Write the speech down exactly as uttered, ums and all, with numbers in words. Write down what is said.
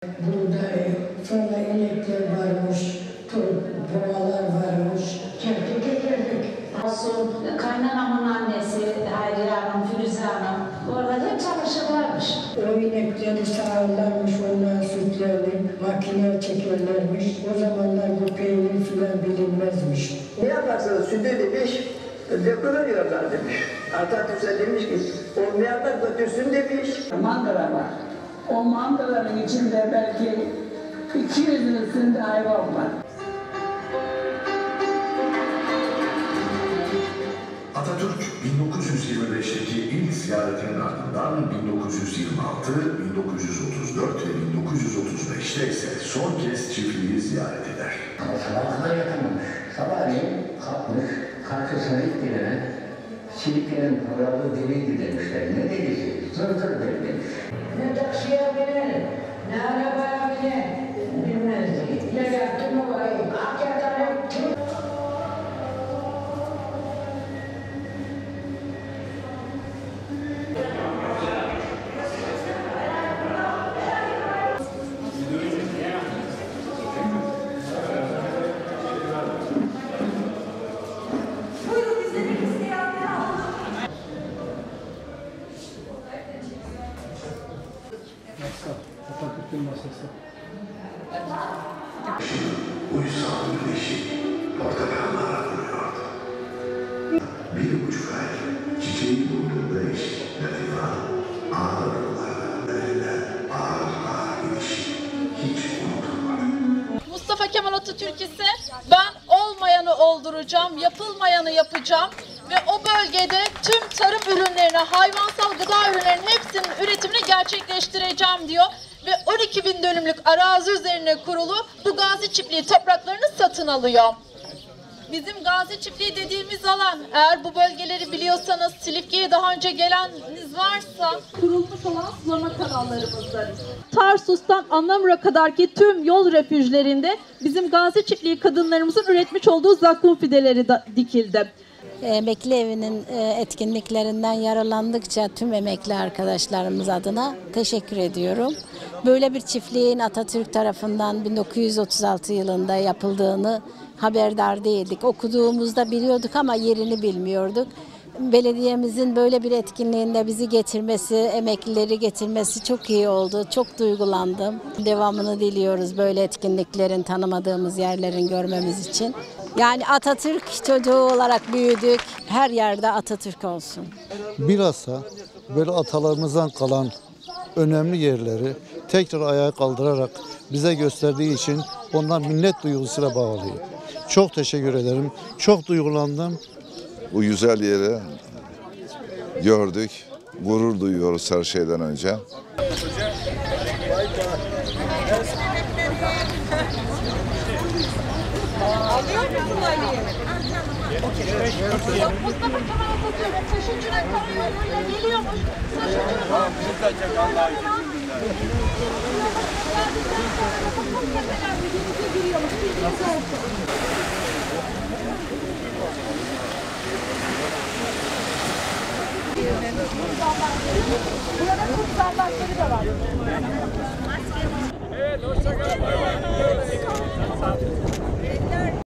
Buğday, sonra inekler varmış, boğalar varmış. Çektik getirdik. Asıl kaynanamın annesi Hayriye Hanım, Firuze Hanım, orada hep çamaşır varmış. O inekleri sağırlarmış, ondan sütlerini makineye çekerlermiş. O zamanlar bu peynir filan bilinmezmiş. Ne yaparsanız sütü demiş, dökülüyorlar demiş. Atatürk'e demiş ki, olmayanlar götürsün demiş. Mandıra var. O mandıranın içinde belki iki yüzün üstünde hayvan var. Atatürk bin dokuz yüz yirmi beş'teki ilk ziyaretinin ardından bin dokuz yüz yirmi altı, bin dokuz yüz otuz dört ve bin dokuz yüz otuz beş'te ise son kez çiftliği ziyaret eder. Ama sabah kadar yatamamış. Sabahleyin kalkmış, karşısına ilk gelene Siliklerin paralı deliydi demişler. Ne delisi? Zır zır deli demiş. Ne taksiye biner, ne arabaya biner, bilmezdi. Ne yaptım orayı, hakikaten yaptım. Uysal güneşi portakallara vuruyordu. Bir buçuk ay çiçeği bulduğunda eş Latife Hanım ağır adımlarla önüne ağır ağır gidişi hiç unutulmadı. Mustafa Kemal Atatürk ise ben olmayanı olduracağım, yapılmayanı yapacağım ve o bölgede tüm tarım ürünlerini, hayvansal gıda ürünlerinin hepsinin üretimini gerçekleştireceğim diyor. Ve on iki bin dönümlük arazi üzerine kurulu bu Gazi Çiftliği topraklarını satın alıyor. Bizim Gazi Çiftliği dediğimiz alan, eğer bu bölgeleri biliyorsanız, Silifke'ye daha önce geleniniz varsa, kurulmuş olan sulama kanallarımızdır. Tarsus'tan Anamur'a kadarki tüm yol refüjlerinde bizim Gazi Çiftliği kadınlarımızın üretmiş olduğu zakkum fideleri dikildi. Emekli evinin etkinliklerinden yararlandıkça tüm emekli arkadaşlarımız adına teşekkür ediyorum. Böyle bir çiftliğin Atatürk tarafından bin dokuz yüz otuz altı yılında yapıldığını haberdar değildik. Okuduğumuzda biliyorduk ama yerini bilmiyorduk. Belediyemizin böyle bir etkinliğinde bizi getirmesi, emeklileri getirmesi çok iyi oldu. Çok duygulandım. Devamını diliyoruz böyle etkinliklerin, tanımadığımız yerlerin görmemiz için. Yani Atatürk çocuğu olarak büyüdük. Her yerde Atatürk olsun. Bilhassa böyle atalarımızdan kalan önemli yerleri tekrar ayağa kaldırarak bize gösterdiği için ondan minnet duygusuyla bağlıyım. Çok teşekkür ederim. Çok duygulandım. Bu güzel yeri gördük. Gurur duyuyoruz her şeyden önce. Mustafa Kemal Atatürk taşıcının karayoluyla geliyormuş. Taşıcının tamam, bizi kaçacak Allah'a Burada kutsal da var. Evet, hoşça kalın.